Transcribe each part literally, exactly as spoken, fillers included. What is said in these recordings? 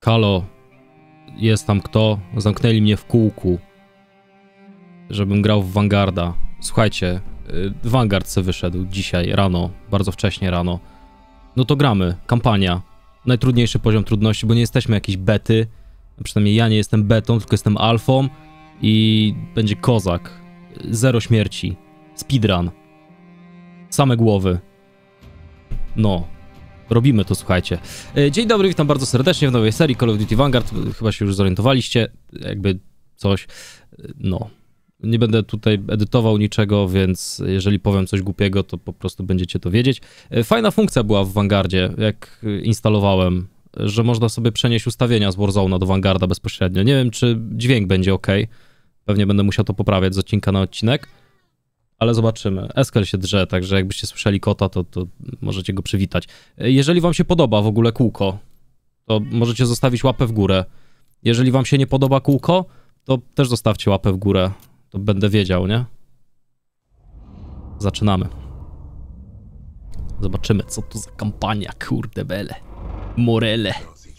Halo, jest tam kto? Zamknęli mnie w kółku, żebym grał w Vanguarda. Słuchajcie, Vanguard se wyszedł dzisiaj rano, bardzo wcześnie rano. No to gramy, kampania. Najtrudniejszy poziom trudności, bo nie jesteśmy jakieś bety. Przynajmniej ja nie jestem betą, tylko jestem alfą. I będzie kozak. Zero śmierci. Speedrun. Same głowy. No. Robimy to, słuchajcie. Dzień dobry, witam bardzo serdecznie w nowej serii Call of Duty Vanguard. Chyba się już zorientowaliście. Jakby coś... No... Nie będę tutaj edytował niczego, więc jeżeli powiem coś głupiego, to po prostu będziecie to wiedzieć. Fajna funkcja była w Vanguardzie, jak instalowałem, że można sobie przenieść ustawienia z Warzone'a do Vanguarda bezpośrednio. Nie wiem, czy dźwięk będzie ok. Pewnie będę musiał to poprawiać z odcinka na odcinek, ale zobaczymy. Eskel się drze, także jakbyście słyszeli kota, to, to możecie go przywitać. Jeżeli wam się podoba w ogóle kółko, to możecie zostawić łapę w górę. Jeżeli wam się nie podoba kółko, to też zostawcie łapę w górę. To będę wiedział, nie? Zaczynamy. Zobaczymy, co to za kampania, kurde bele. Morele.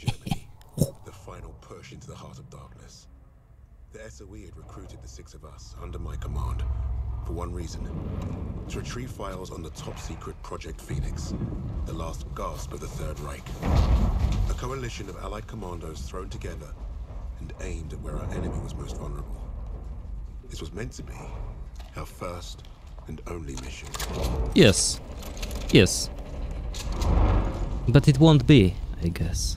For one reason, to retrieve files on the top secret Project Phoenix, the last gasp of the Third Reich. A coalition of Allied commandos thrown together and aimed at where our enemy was most vulnerable. This was meant to be our first and only mission. Yes. Yes. But it won't be, I guess.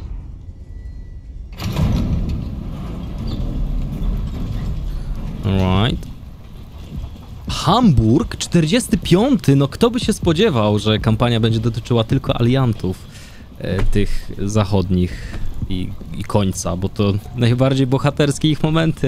Alright. Hamburg czterdziesty piąty. No kto by się spodziewał, że kampania będzie dotyczyła tylko aliantów e, tych zachodnich i, i końca, bo to najbardziej bohaterskie ich momenty.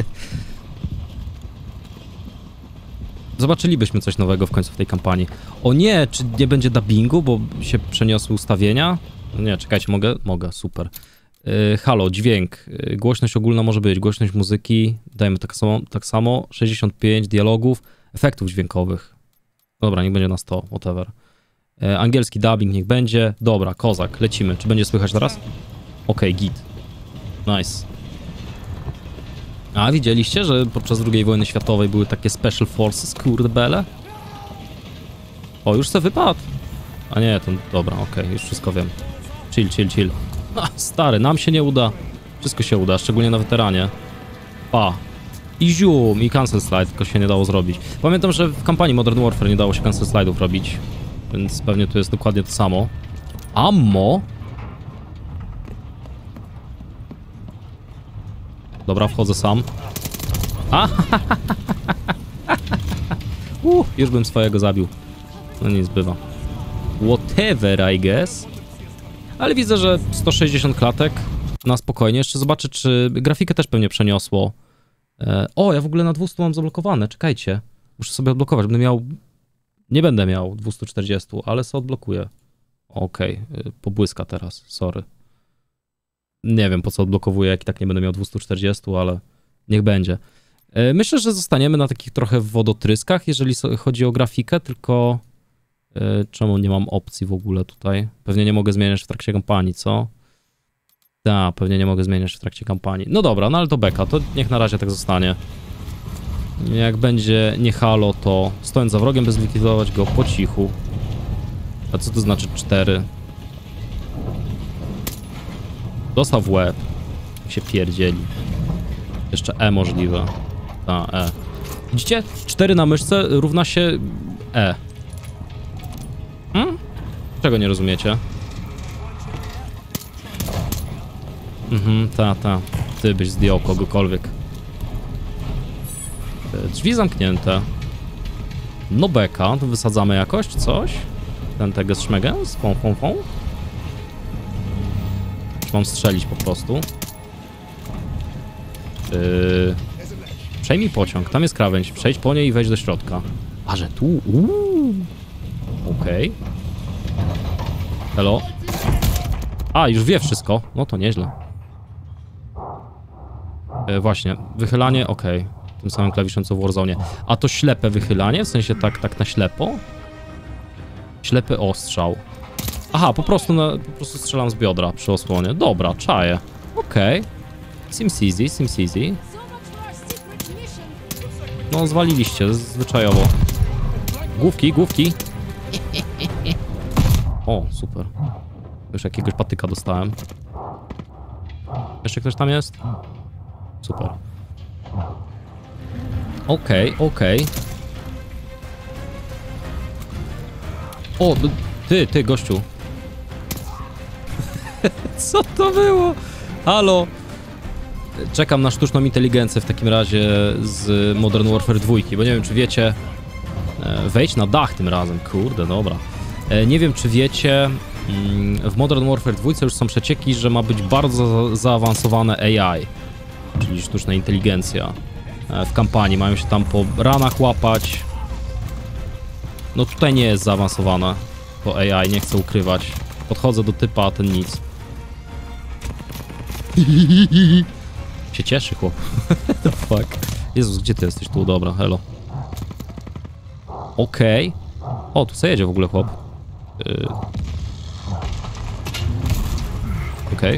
Zobaczylibyśmy coś nowego w końcu w tej kampanii. O nie, czy nie będzie dubbingu, bo się przeniosły ustawienia? No nie, czekajcie, mogę? Mogę, super. Yy, halo, dźwięk. Yy, głośność ogólna może być, głośność muzyki. Dajmy tak samo, tak samo. sześćdziesiąt pięć dialogów, efektów dźwiękowych. Dobra, niech będzie na sto, whatever. Yy, angielski dubbing niech będzie. Dobra, kozak, lecimy. Czy będzie słychać teraz? Okej, okay, git. Nice. A widzieliście, że podczas drugiej wojny światowej były takie special forces, kurde bele? O, już se wypadł. A nie, to dobra, okej, okay, już wszystko wiem. Chill, chill, chill. Ha, stary, nam się nie uda. Wszystko się uda, szczególnie na weteranie. Pa. I zium, i cancel slide, tylko się nie dało zrobić. Pamiętam, że w kampanii Modern Warfare nie dało się cancel slide'ów robić. Więc pewnie tu jest dokładnie to samo. Ammo. Dobra, wchodzę sam. A, uh, już bym swojego zabił. No nic, bywa. Whatever, I guess. Ale widzę, że sto sześćdziesiąt klatek na spokojnie. Jeszcze zobaczę, czy grafikę też pewnie przeniosło. E, o, ja w ogóle na dwieście mam zablokowane. Czekajcie. Muszę sobie odblokować. Będę miał... Nie będę miał dwieście czterdzieści, ale sobie odblokuję. Okej, okay. Pobłyska teraz. Sorry. Nie wiem, po co odblokowuję, jak i tak nie będę miał dwieście czterdzieści, ale niech będzie. Myślę, że zostaniemy na takich trochę wodotryskach, jeżeli chodzi o grafikę, tylko czemu nie mam opcji w ogóle tutaj? Pewnie nie mogę zmieniać w trakcie kampanii, co? Tak, pewnie nie mogę zmieniać w trakcie kampanii. No dobra, no ale to beka, to niech na razie tak zostanie. Jak będzie nie halo, to stojąc za wrogiem, by zlikwidować go po cichu. A co to znaczy cztery? Dostał w łeb. Się pierdzieli. Jeszcze E możliwe. Ta, E. Widzicie? cztery na myszce równa się E. Hmm? Czego nie rozumiecie? Mhm, ta, ta. Ty byś zdjął kogokolwiek. Drzwi zamknięte. No beka, to wysadzamy jakoś, coś? Ten teges szmegens? Fą, fą, fą. Mam strzelić po prostu. Yy... Przejmij pociąg, tam jest krawędź. Przejdź po niej i wejdź do środka. A że tu? Uuu. Okej. Okay. Hello? A, już wie wszystko. No to nieźle. Yy, właśnie, wychylanie, okej. Okay. Tym samym klawiszem co w Warzone. A to ślepe wychylanie? W sensie tak, tak na ślepo? Ślepy ostrzał. Aha, po prostu, na, po prostu strzelam z biodra przy osłonie. Dobra, czaję. Okej. Okay. Seems easy, seems easy. No, zwaliliście, zwyczajowo. Główki, główki. O, super. Już jakiegoś patyka dostałem. Jeszcze ktoś tam jest? Super. Okej, okay, okej. Okay. O, ty, ty, gościu. Co to było? Halo? Czekam na sztuczną inteligencję w takim razie z Modern Warfare dwa, bo nie wiem, czy wiecie... Wejdź na dach tym razem, kurde, dobra. Nie wiem, czy wiecie, w Modern Warfare dwa już są przecieki, że ma być bardzo za zaawansowane A I, czyli sztuczna inteligencja. W kampanii mają się tam po ranach łapać. No tutaj nie jest zaawansowane to A I, nie chcę ukrywać. Podchodzę do typa, a ten nic. Się cieszy, chłop. The fuck? Jezus, gdzie ty jesteś? Tu, dobra, hello. Okej. Okay. O, tu co jedzie w ogóle, chłop? Yy. Okej. Okay.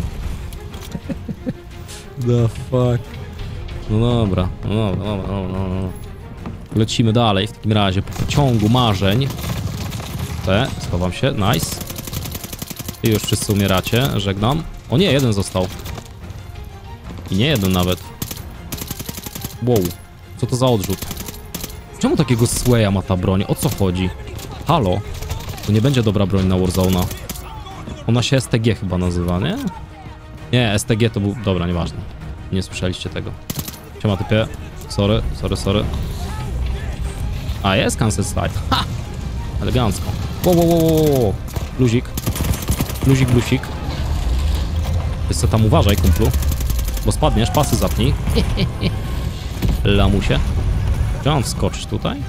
The fuck? No dobra, no dobra, dobra, dobra, dobra. Lecimy dalej w takim razie po pociągu marzeń. Te, schowam się, nice. I już wszyscy umieracie, żegnam. O nie, jeden został. I nie jeden nawet. Wow, co to za odrzut? Czemu takiego Swaya ma ta broń? O co chodzi? Halo? To nie będzie dobra broń na Warzone'a. Ona się S T G chyba nazywa, nie? Nie, S T G to był... Dobra, nieważne. Nie słyszeliście tego. Siema typie. Sorry, sorry, sorry. A, jest cancel slide. Ha! Elegancko. Wow, wow, wow, wow, wow. Luzik. Luzik, blusik. Wiesz co tam, uważaj, kumplu. Bo spadniesz, pasy zapnij. Lamusie. Czy mam wskoczyć tutaj?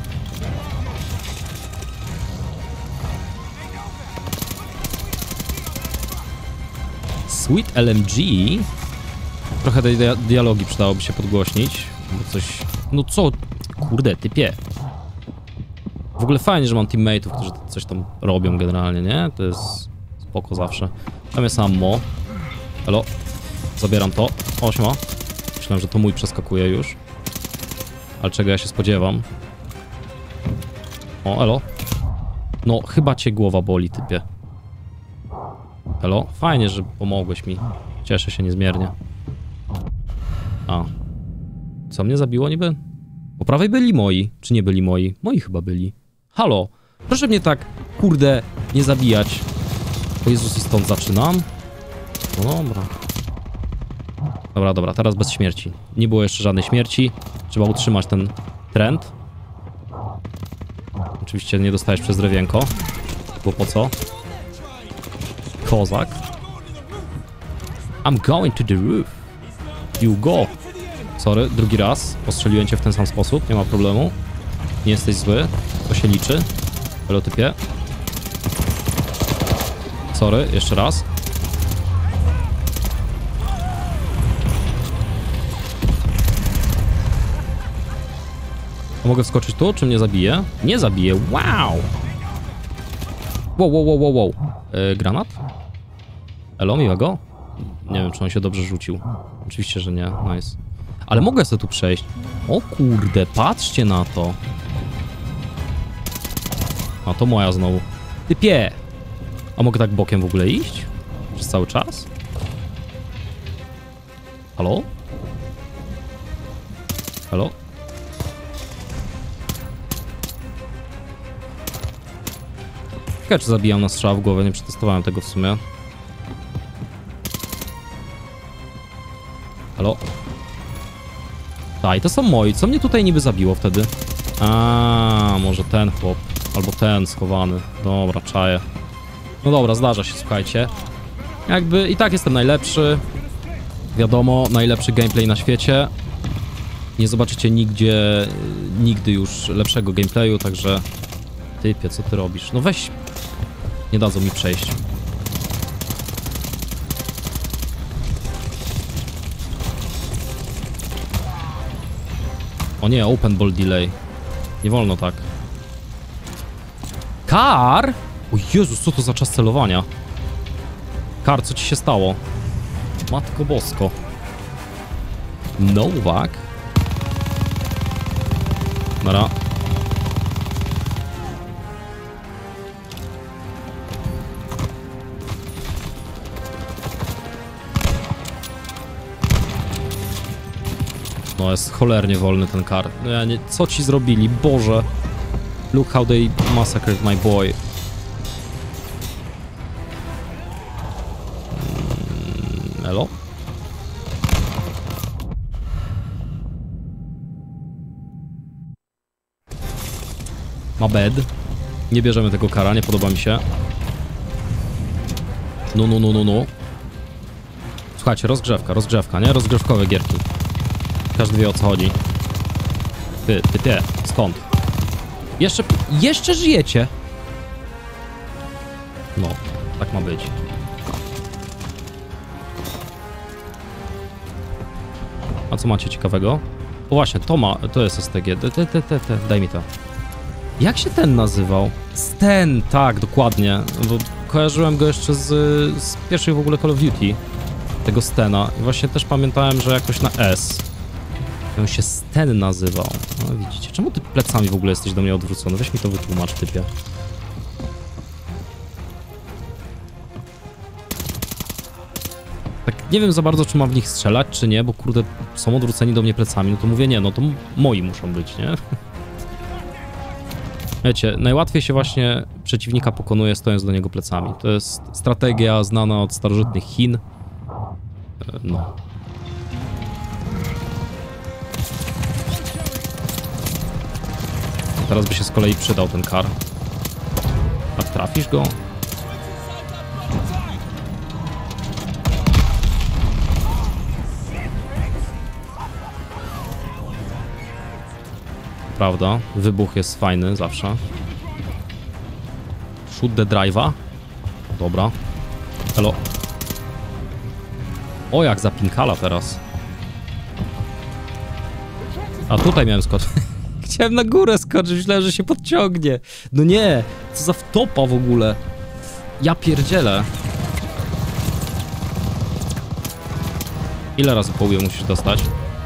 Sweet L M G. Trochę tej dia dialogi przydałoby się podgłośnić. Bo coś... No co? Kurde, typie. W ogóle fajnie, że mam teammateów, którzy coś tam robią generalnie, nie? To jest spoko zawsze. Tam jest ammo. Elo. Zabieram to. O, siema. Myślałem, że to mój przeskakuje już. Ale czego ja się spodziewam? O, elo. No, chyba cię głowa boli, typie. Elo. Fajnie, że pomogłeś mi. Cieszę się niezmiernie. A. Co mnie zabiło niby? Po prawej byli moi. Czy nie byli moi? Moi chyba byli. Halo. Proszę mnie tak, kurde, nie zabijać. O Jezus, i stąd zaczynam? No dobra. Dobra, dobra, teraz bez śmierci. Nie było jeszcze żadnej śmierci. Trzeba utrzymać ten trend. Oczywiście nie dostajesz przez drewienko. Bo po co? Kozak. I'm going to the roof. You go. Sorry, drugi raz. Postrzeliłem cię w ten sam sposób, nie ma problemu. Nie jesteś zły, to się liczy. Hello, typie. Sorry, jeszcze raz. A mogę wskoczyć tu, czy mnie zabije? Nie zabije, wow! Wow, wow, wow, wow, wow. Yy, granat? Elo, miłego? Nie wiem, czy on się dobrze rzucił. Oczywiście, że nie, nice. Ale mogę sobie tu przejść. O kurde, patrzcie na to. A to moja znowu. Typie! A mogę tak bokiem w ogóle iść? Przez cały czas? Halo? Halo? Ciekawe, czy zabijam na strzał w głowę, nie przetestowałem tego w sumie. Halo? Tak, i to są moi. Co mnie tutaj niby zabiło wtedy? A, może ten chłop. Albo ten schowany. Dobra, czaję. No dobra, zdarza się, słuchajcie. Jakby i tak jestem najlepszy. Wiadomo, najlepszy gameplay na świecie. Nie zobaczycie nigdzie, nigdy już lepszego gameplayu, także... Typie, co ty robisz? No weź... Nie dadzą mi przejść. O nie, open ball delay. Nie wolno tak. Kar? O Jezus, co to za czas celowania? Kar, co ci się stało? Matko bosko. Nowak. Nara. No jest cholernie wolny ten kar. No ja nie... Co ci zrobili? Boże. Look how they massacred my boy. Mm, elo? Ma bed. Nie bierzemy tego kara, nie podoba mi się. No, no, no, no, no. Słuchajcie, rozgrzewka, rozgrzewka, nie? Rozgrzewkowe gierki. Każdy wie, o co chodzi. Ty, ty, ty, skąd? Jeszcze, jeszcze żyjecie? No, tak ma być. A co macie ciekawego? O właśnie, to ma, to jest S T G. Te, te, te, te, te. Daj mi to. Jak się ten nazywał? Sten, tak, dokładnie. Bo kojarzyłem go jeszcze z, z pierwszej w ogóle Call of Duty. Tego Stena. I właśnie też pamiętałem, że jakoś na S. On się Sten nazywał. No widzicie, czemu ty plecami w ogóle jesteś do mnie odwrócony? Weź mi to wytłumacz, typie. Tak nie wiem za bardzo, czy mam w nich strzelać, czy nie, bo kurde, są odwróceni do mnie plecami. No to mówię, nie, no to moi muszą być, nie? Wiecie, najłatwiej się właśnie przeciwnika pokonuje, stojąc do niego plecami. To jest strategia znana od starożytnych Chin. No. Teraz by się z kolei przydał ten kar. A trafisz go? Prawda, wybuch jest fajny zawsze. Shoot the drive'a. Dobra. Hello. O, jak zapinkala teraz. A tutaj miałem skoczyć. Chciałem na górę skoczyć, myślałem, że się podciągnie. No nie, co za wtopa w ogóle. Ja pierdzielę. Ile razy po łbie musisz dostać?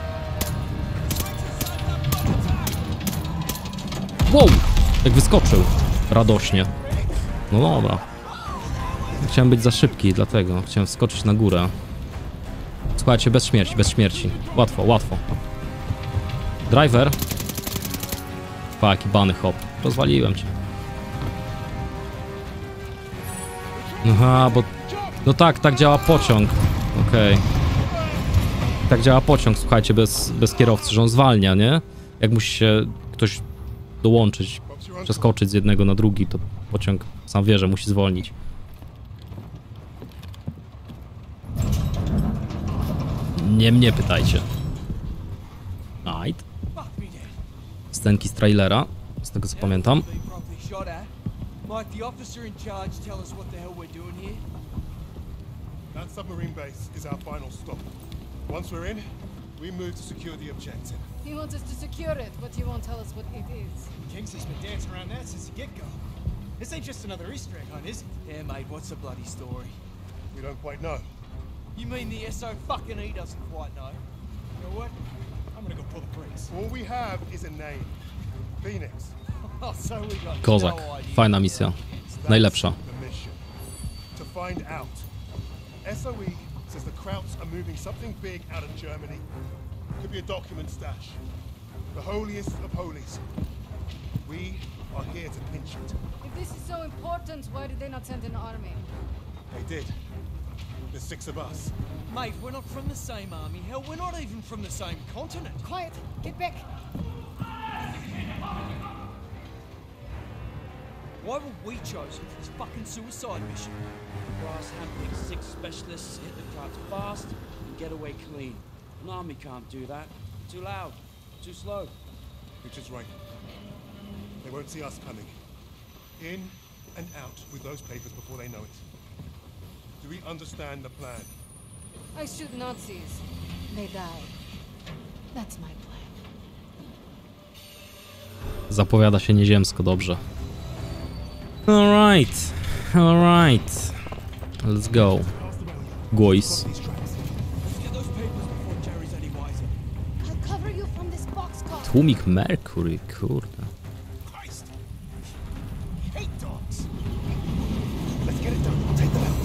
Wow! Jak wyskoczył. Radośnie. No dobra. Chciałem być za szybki, dlatego chciałem wskoczyć na górę. Słuchajcie, bez śmierci, bez śmierci. Łatwo, łatwo. Driver. Pa, jaki bany hop. Rozwaliłem cię. Aha, bo... No tak, tak działa pociąg. Okej. Okay. Tak działa pociąg, słuchajcie, bez, bez kierowcy, że on zwalnia, nie? Jak musi się ktoś dołączyć, przeskoczyć z jednego na drugi, to pociąg sam wie, że musi zwolnić. Nie mnie pytajcie. Night. Scenki z trailera, z tego co pamiętam. That submarine base is our final stop. Once we're in, we move to secure the objective. He wants us to secure it, but he won't tell us what it is. Kingsley's been dancing around that since the get-go. This ain't just another Easter egg hunt, is it? Yeah, mate, what's the bloody story? We don't quite know. You mean the S O fucking E doesn't quite know? You know what? I'm gonna go pull the brakes. All we have is a name. Phoenix. Oh, so we got Kozak. no idea. Fajna misja. Najlepsza. The mission. To find out. S O E says the Krauts are moving something big out of Germany. Could be a document stash. The holiest of holies. We are here to pinch it. If this is so important, why did they not send an army? They did. There's six of us. Mate, we're not from the same army. Hell, we're not even from the same continent. Quiet! Get back! Why were we chosen for this fucking suicide mission? Brass handpicked six specialists to hit the crowds fast and get away clean. An army can't do that. Too loud, too slow. Which is right. They won't see us coming. In and out with those papers before they know it. Do we understand the plan? I shoot Nazis. They die. That's my plan. Zapowiada się nieziemsko dobrze. Alright. Alright. Let's go. Guys. Tłumik Mercury, kurde. Christ! Hate dogs! Let's get it done. I'll take them out.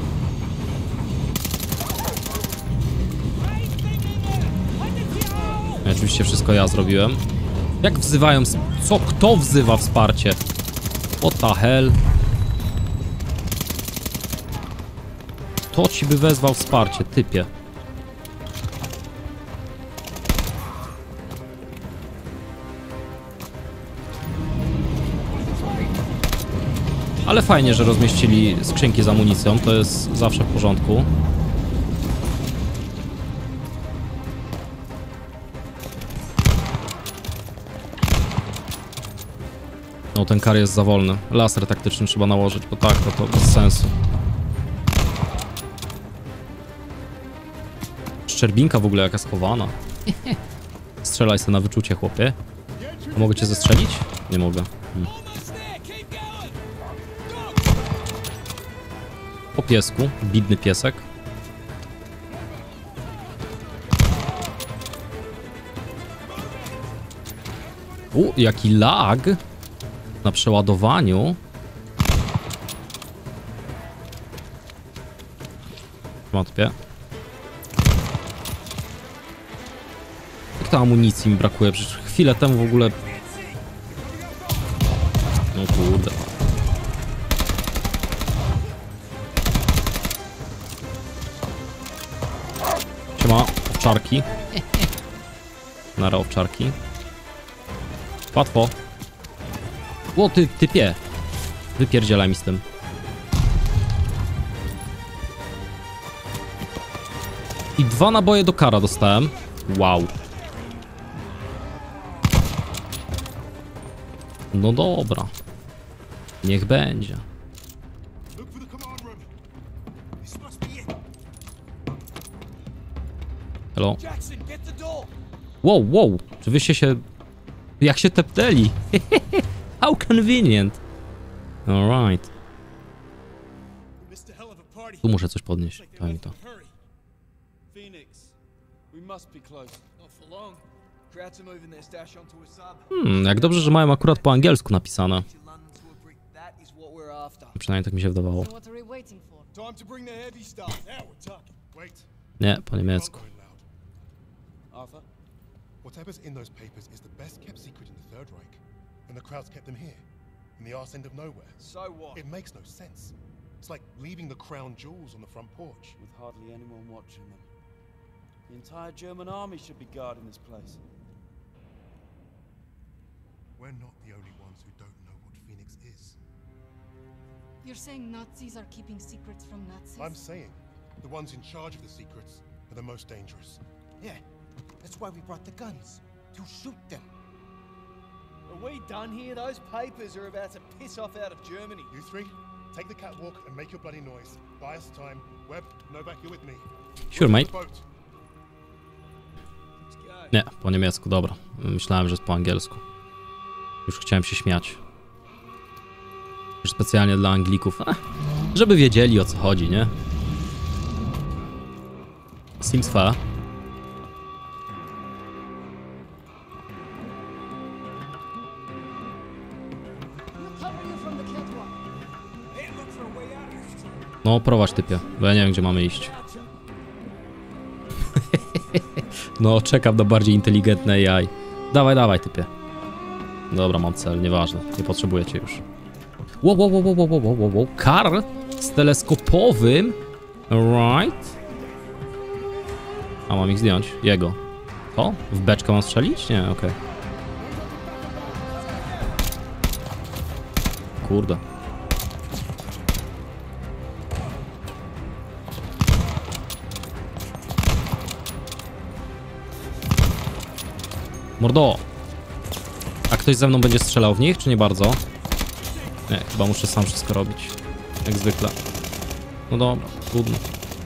I oczywiście wszystko ja zrobiłem. Jak wzywają... Co? Kto wzywa wsparcie? What the hell? Kto ci by wezwał wsparcie, typie? Ale fajnie, że rozmieścili skrzynki z amunicją, to jest zawsze w porządku. No, ten kar jest za wolny. Laser taktyczny trzeba nałożyć, bo tak, to, to bez sensu. Szczerbinka w ogóle jaka schowana. Strzelaj sobie na wyczucie, chłopie. A mogę cię zestrzelić? Nie mogę. Hmm. Po piesku, bidny piesek. U, jaki lag na przeładowaniu. Wątpię. Jak to amunicji mi brakuje? Przecież chwilę temu w ogóle... No kurde. Siema, owczarki. Nara owczarki. Łatwo. O, ty, typie. Wypierdzielaj mi z tym. I dwa naboje do kara dostałem. Wow. No dobra. Niech będzie. Hello? Wow, wow. Czy wyście się... Jak się tepnęli? How convenient. Alright. Tu muszę coś podnieść. Daj mi to. Phoenix, we must be close. Not for long. Krauts are moving their stash onto a sub. Hmm, jak dobrze, że mają akurat po angielsku napisane. London to a brick. That is what we're after. Przynajmniej tak mi się wydawało. So what are we waiting for? Time to bring the heavy stuff. Now we're talking. Wait. Nie, po niemiecku. Arthur? Whatever's in those papers is the best kept secret in the Third Reich, and the Krauts kept them here, in the arse end of nowhere. So what? It makes no sense. It's like leaving the crown jewels on the front porch. With hardly anyone watching them. The entire German army should be guarding this place. We're not the only ones who don't know what Phoenix is. You're saying Nazis are keeping secrets from Nazis? I'm saying the ones in charge of the secrets are the most dangerous. Yeah. That's why we brought the guns. To shoot them. Are we done here? Those papers are about to piss off out of Germany. You three, take the catwalk and make your bloody noise. Buy us time. Webb, Novak, you're with me. Sure, mate. Boat. Nie, po niemiecku, dobra. Myślałem, że jest po angielsku. Już chciałem się śmiać. Już specjalnie dla Anglików. Ech, żeby wiedzieli, o co chodzi, nie? Seems fair. No, prowadź, typie, bo ja nie wiem, gdzie mamy iść. No, czekam na bardziej inteligentne A I. Dawaj, dawaj, typie. Dobra, mam cel, nieważne. Nie potrzebuję cię już. Wow, wow, wow, wow, wow, wow, wow, wow. Kar z teleskopowym. Alright. A, mam ich zdjąć. Jego. O, w beczkę mam strzelić? Nie, okej. Okay. Kurde. Mordo! A ktoś ze mną będzie strzelał w nich, czy nie bardzo? Nie, chyba muszę sam wszystko robić. Jak zwykle. No dobra, trudno.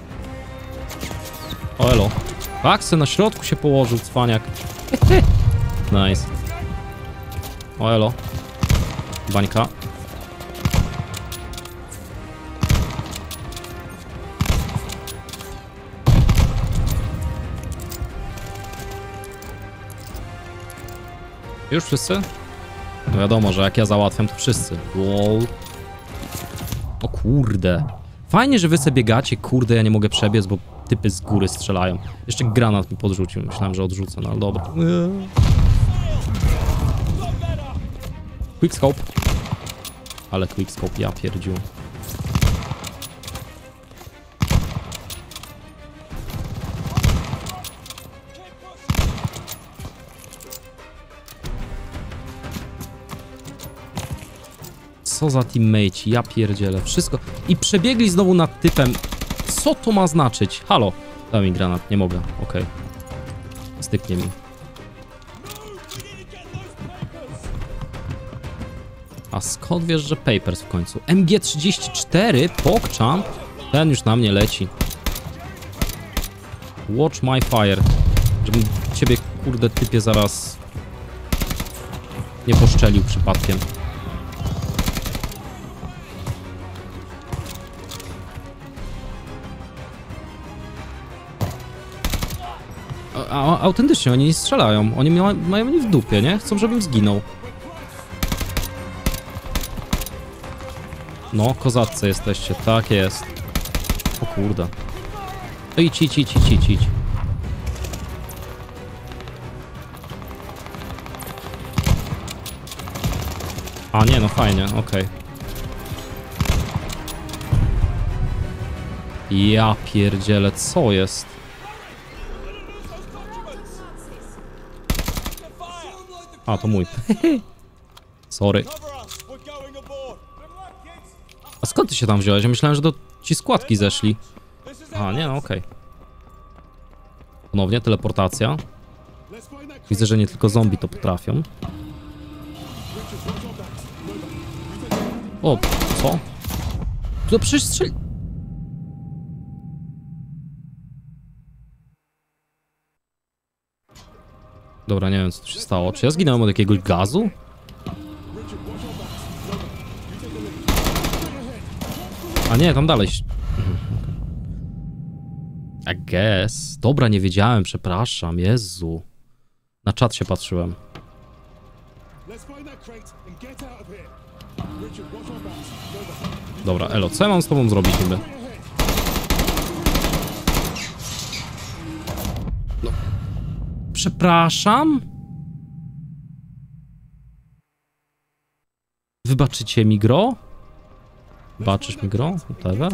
O elo. Aksy na środku się położył, cwaniak. Nice. O elo. Bańka. Już wszyscy? No wiadomo, że jak ja załatwiam, to wszyscy. Wow. O kurde. Fajnie, że wy sobie biegacie. Kurde, ja nie mogę przebiec, bo typy z góry strzelają. Jeszcze granat mi podrzucił. Myślałem, że odrzucę, no ale dobra. Quickscope. Ale quickscope, ja pierdziu. Co za teammate, ja pierdzielę. Wszystko. I przebiegli znowu nad typem. Co to ma znaczyć? Halo. Daj mi granat, nie mogę. Okej. Okay. Styknie mi. A skąd wiesz, że Papers w końcu? M G trzydzieści cztery? PogChamp? Ten już na mnie leci. Watch my fire. Żebym ciebie, kurde, typie zaraz nie poszczelił przypadkiem. A, a, autentycznie, oni nie strzelają. Oni ma, mają mnie w dupie, nie? Chcą, żebym zginął. No, kozaccy jesteście, tak jest. O kurde. No idź, idź, idź, idź, idź. A nie, no fajnie, okej. Okay. Ja pierdzielę, co jest? A, to mój. Sorry. A skąd ty się tam wziąłeś? Ja myślałem, że to ci składki zeszli. A, nie, no okej. Okay. Ponownie teleportacja. Widzę, że nie tylko zombie to potrafią. O, co? To przecież strzeli... Dobra, nie wiem, co tu się stało. Czy ja zginąłem od jakiegoś gazu? A nie, tam dalej. I guess. Dobra, nie wiedziałem, przepraszam. Jezu. Na czat się patrzyłem. Dobra, elo, co ja mam z tobą zrobić niby? No. Przepraszam? Wybaczycie mi gro? Baczysz mi gro? Whatever.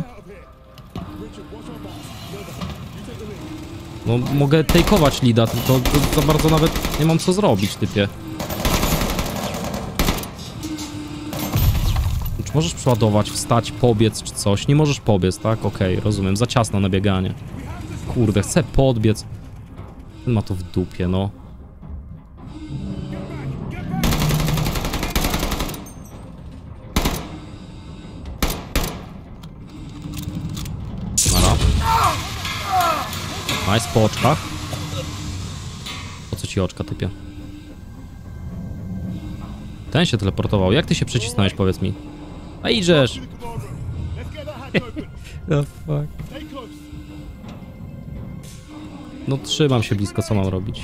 No mogę takeować lida, tylko za bardzo nawet nie mam co zrobić, typie. Czy możesz przeładować, wstać, pobiec czy coś? Nie możesz pobiec, tak? Okej, okay, rozumiem. Za ciasno na bieganie. Kurde, chcę podbiec. Ten ma to w dupie, no. Nice, po oczkach. Po co ci oczka, typie? Ten się teleportował. Jak ty się przycisnąłeś, powiedz mi? A idziesz! The fuck? No trzymam się blisko, co mam robić?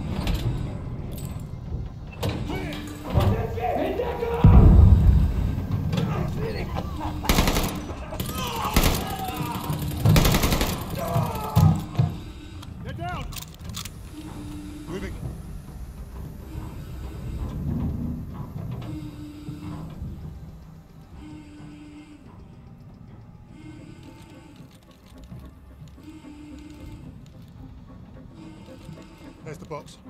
There's the box.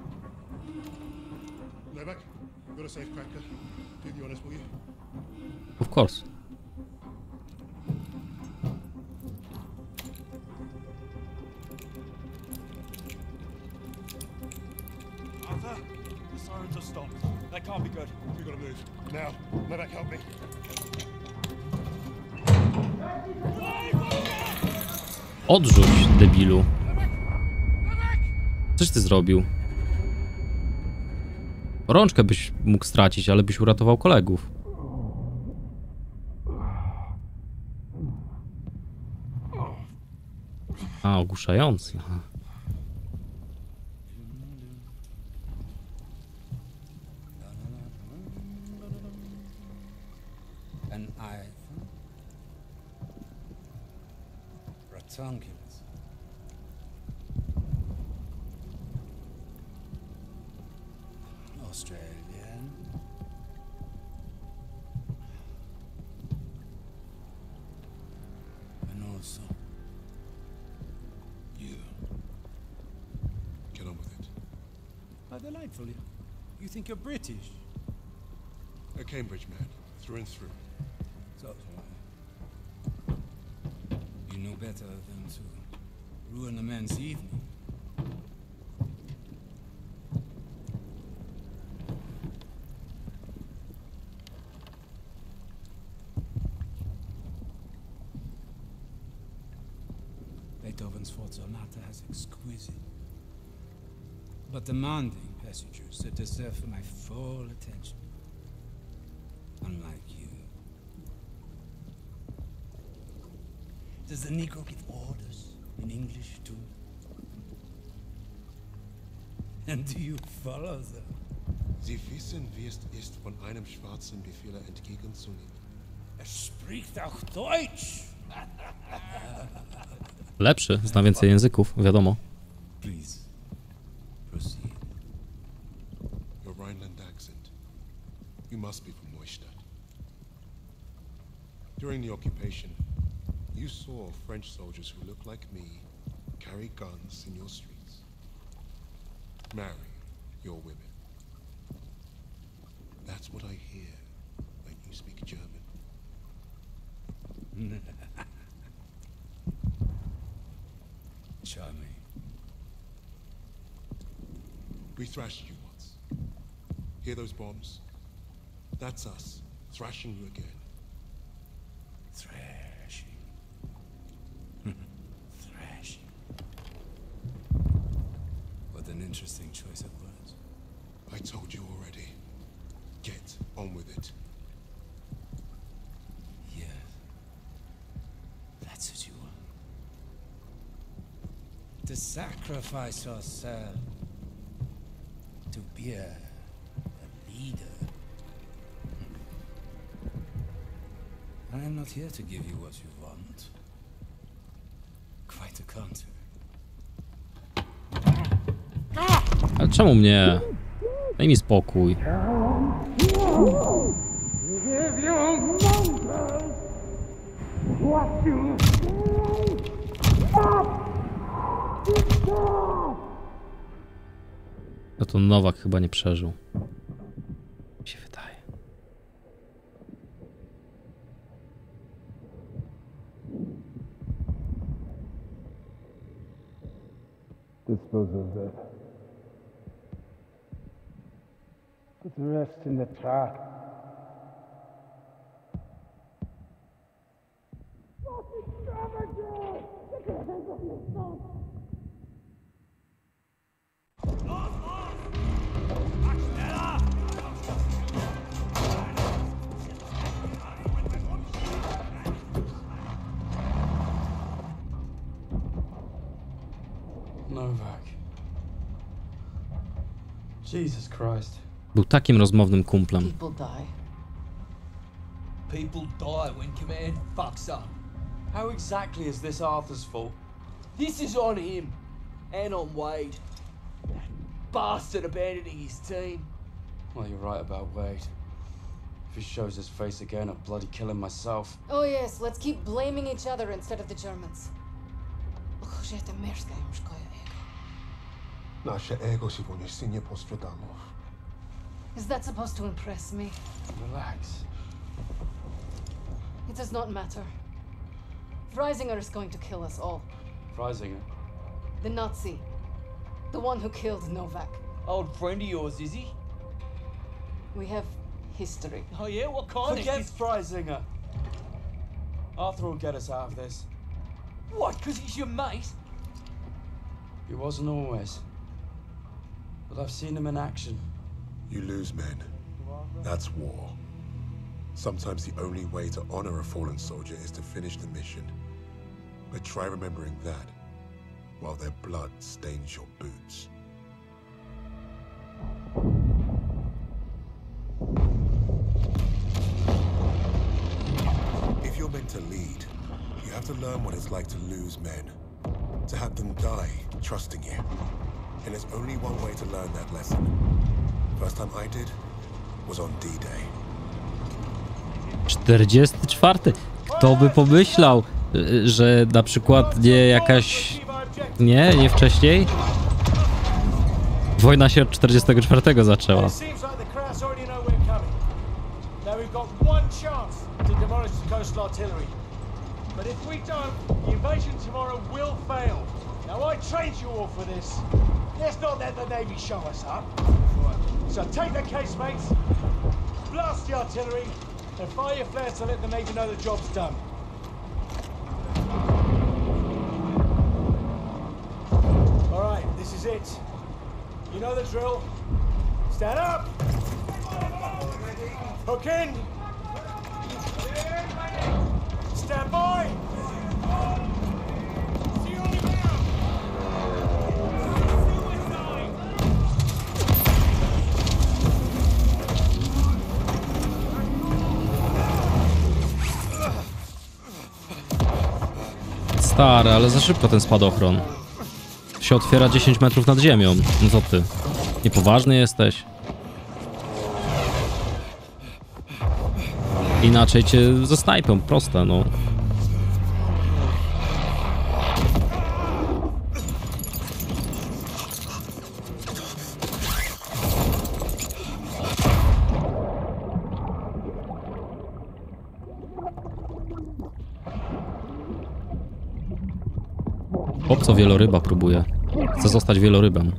Novak, you've got a safe cracker. Do the honors, will you? Of course. Arthur, the sirens are stopped. That can't be good. We've got to move. Now, Novak, help me. Odrzuć, debilu. Coś ty zrobił? Rączkę byś mógł stracić, ale byś uratował kolegów. A, ogłuszający. Aha. Australian. And also, you. Get on with it. How delightful. You think you're British? A Cambridge man, through and through. So, you know better than to ruin a man's evening. Beethoven's Sforza Sonata has exquisite but demanding passages that deserve my full attention. Unlike you. Does the Negro give orders in English too? And do you follow them? Sie wissen, wie es ist, von einem schwarzen Befehler entgegenzunehmen. Er spricht auch Deutsch! Lepszy, zna więcej języków, wiadomo. Please, proceed. Your Rhineland accent. You must be from Neustadt. During the occupation, you saw French soldiers who look like me carry guns in your streets, marry your women. That's what I hear when you speak German. Charming. We thrashed you once. Hear those bombs? That's us, thrashing you again. Thrashing. Thrashing. What an interesting choice of words. I told you already. Get on with it. Yes. That's what you want. To sacrifice yourself. To be a, a leader. I am not here to give you what you want. Quite the contrary. Ale czemu mnie? Daj mi spokój. No to Nowak chyba nie przeżył. Mi się wydaje. Dispose of that. Put the rest in the truck. Novak. Jesus Christ. Był takim rozmownym kumplem. People die. People die when Command fucks up. How exactly is this Arthur's fault? This is on him. And on Wade. That bastard abandoning his team. Well, you're right about Wade. If he shows his face again, I'll bloody kill him myself. Oh yes, let's keep blaming each other instead of the Germans. Nasze ego si się nie postradamo. Is that supposed to impress me? Relax. It does not matter. Freisinger is going to kill us all. Freisinger? The Nazi. The one who killed Novak. Old friend of yours, is he? We have history. Oh yeah? What kind Forget of... Freisinger. Arthur will get us out of this. What, because he's your mate? He wasn't always. But I've seen him in action. You lose men. That's war. Sometimes the only way to honor a fallen soldier is to finish the mission. But try remembering that while their blood stains your boots. If you're meant to lead, you have to learn what it's like to lose men. To have them die trusting you. And there's only one way to learn that lesson. First time I did was on D-Day. czterdziesty czwarty. Kto by pomyślał, że na przykład nie jakaś... Nie, nie wcześniej? Wojna się od czterdziestego czwartego zaczęła. And fire your flares to let the Navy know the job's done. Alright, this is it. You know the drill. Stand up! Hook in! Stand by! Stary, ale za szybko ten spadochron. Się otwiera dziesięć metrów nad ziemią. No co ty? Niepoważny jesteś? Inaczej cię ze snajpą, proste, no. Chłopco wieloryba próbuje. Chce zostać wielorybem.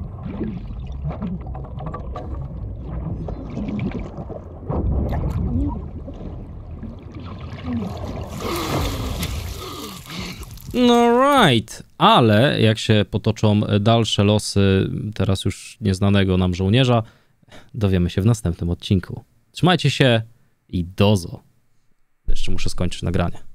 No right, ale jak się potoczą dalsze losy teraz już nieznanego nam żołnierza, dowiemy się w następnym odcinku. Trzymajcie się i dozo. Jeszcze muszę skończyć nagranie.